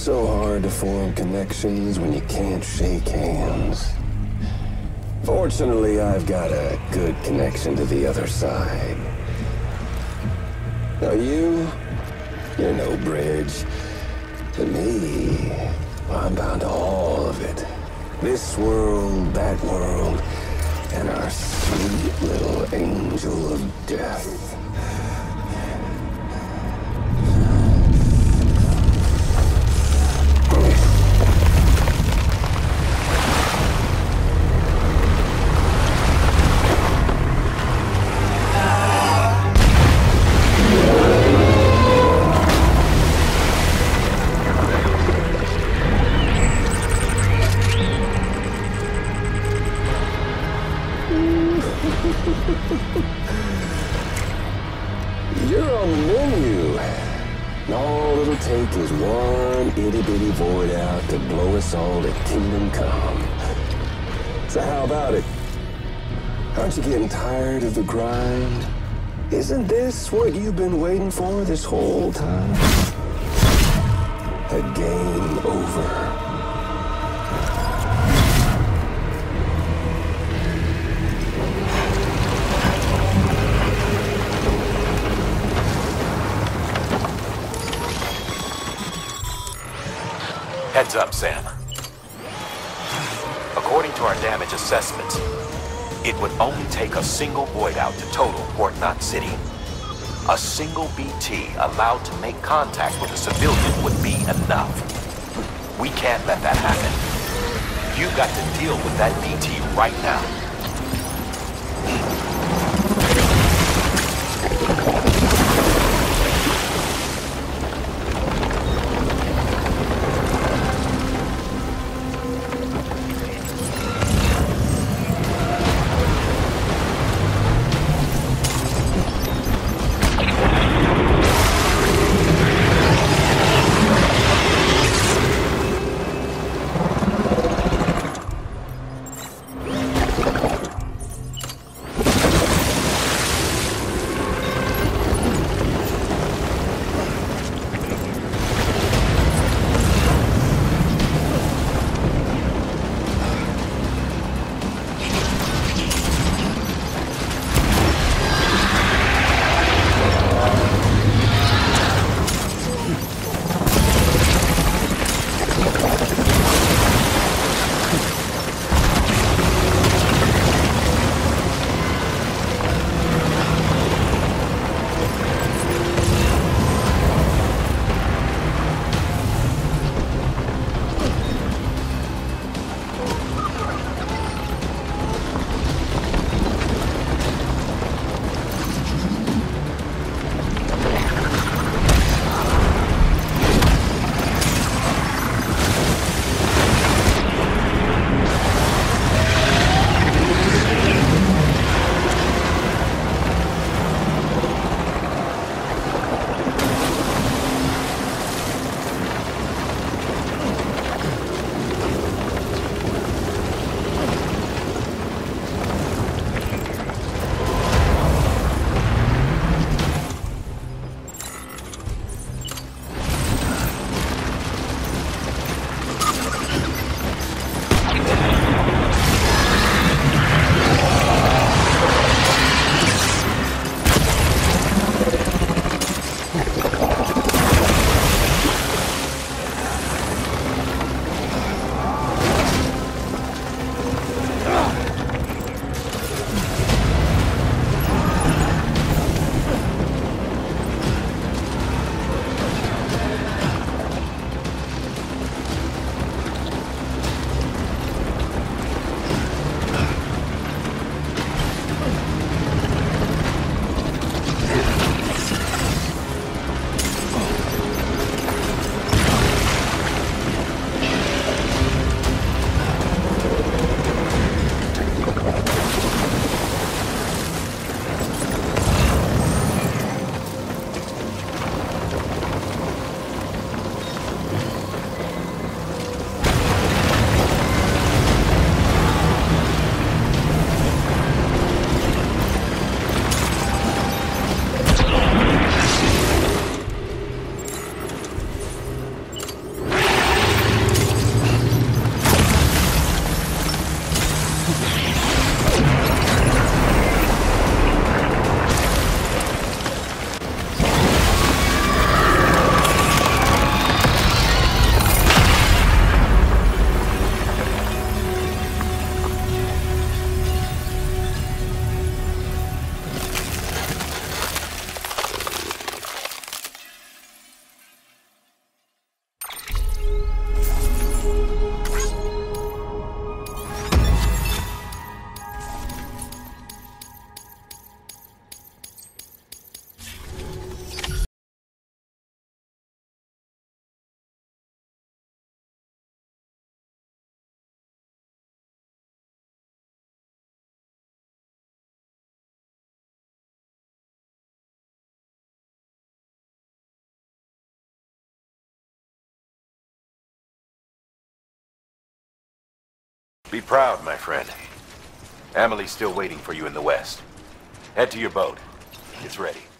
so hard to form connections when you can't shake hands. Fortunately, I've got a good connection to the other side. Now you're no bridge. To me, I'm bound to all of it. This world, that world, and our sweet little angel of death. You're on the menu. And all it'll take is one itty-bitty void out to blow us all to kingdom come. So how about it? Aren't you getting tired of the grind? Isn't this what you've been waiting for this whole time? A game over. Heads up, Sam. According to our damage assessments, it would only take a single void out to total Port Knot City. A single BT allowed to make contact with a civilian would be enough. We can't let that happen. You've got to deal with that BT right now. Be proud, my friend. Amelie's still waiting for you in the west. Head to your boat. It's ready.